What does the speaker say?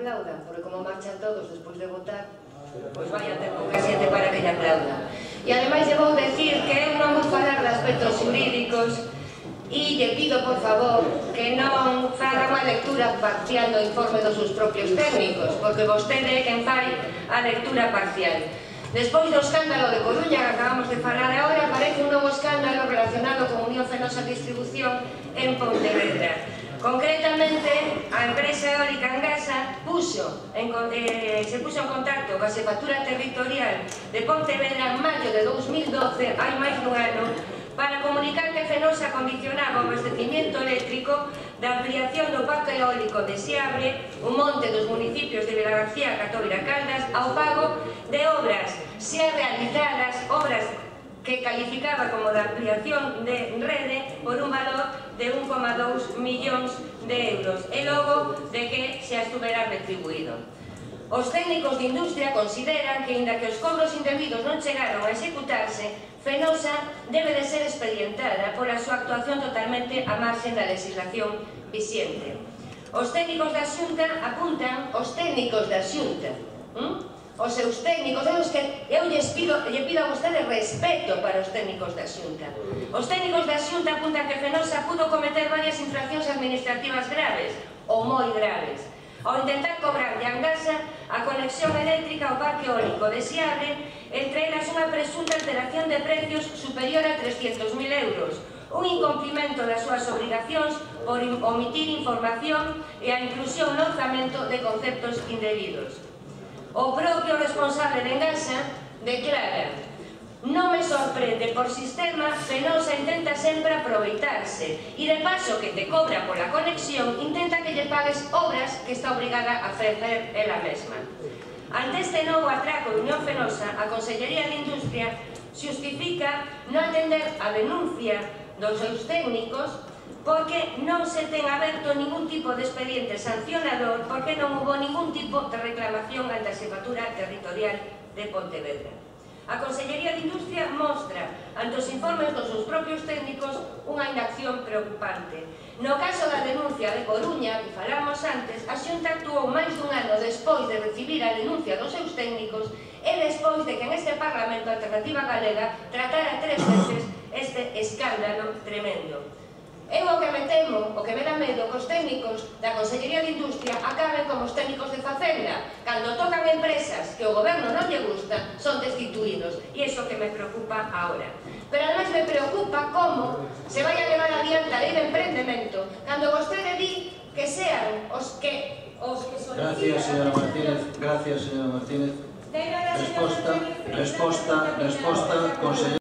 aplaudan, porque como marchan todos despois de votar, pois vai a ter pouca xente para que lle aplaudan. E ademais lle vou decir que eu non vou falar de aspectos xurídicos e lle pido, por favor, que non faga unha lectura parcial do informe dos seus propios técnicos, porque vostede é quen fai a lectura parcial. Despois do escándalo de Coruña que acabamos de falar agora, aparece un novo escándalo relacionado con Unión Fenosa Distribución en Pontevedra. Concretamente, a empresa eólica Engasa se puxo en contacto coa Xefatura Territorial de Pontevedra en maio de 2012, hai máis dun ano, para comunicar que Fenosa condicionaba o abastecimiento eléctrico da ampliación do parque eólico de Seabre, un monte dos municipios de Vilagarcía, Catoira, Caldas, ao pago de obras xa realizadas, obras que calificaba como de ampliación de rede por un valor de 1,2 millóns de euros e logo de que xa estuvera retribuído. Os técnicos de industria consideran que, inda que os cobros indebidos non chegaron a executarse, Fenosa debe de ser expedientada pola súa actuación totalmente á marxen da legislación vixente. Os técnicos da Xunta apuntan, os técnicos da Xunta, os seus técnicos, eu lle pido a vostedes respeto para os técnicos da Xunta. Os técnicos da Xunta apuntan que Fenosa pudo cometer varias infraccións administrativas graves ou moi graves ao intentar cobrar de Engasa a conexión eléctrica ao parque eólico de Seabre, entre elas unha presunta alteración de precios superior a 300.000 euros, un incumprimento das súas obrigacións por omitir información e a inclusión no orzamento de conceptos indebidos. O propio responsable de Engasa declara: non me sorprende, por sistema, Fenosa intenta sempre aproveitarse e de paso que te cobra pola conexión intenta que lle pagues obras que está obrigada a facer ela mesma. Ante este novo atraco de Unión Fenosa, a Consellería de Industria xustifica non atender a denuncia dos seus técnicos porque non se ten aberto ningún tipo de expediente sancionador, porque non hubo ningún tipo de reclamación ante a Xefatura Territorial de Pontevedra. A Consellería de Industria mostra, ante os informes dos seus propios técnicos, unha inacción preocupante. No caso da denuncia de Coruña, que falamos antes, a Xunta actuou máis dun ano despois de recibir a denuncia dos seus técnicos e despois de que en este Parlamento a Alternativa Galega tratara 3 veces este escándalo tremendo. Eu o que me temo, o que me dá medo, que os técnicos da Consellería de Industria acaben como os técnicos de Facenda. Cando tocan empresas que o goberno non lle gusta, son destituídos. E iso que me preocupa agora. Pero además me preocupa como se vai a levar adiante a lei de emprendemento cando vostede di que sean os que solicitan... Gracias, señora Martínez. Gracias, señora Martínez. Resposta, consellera.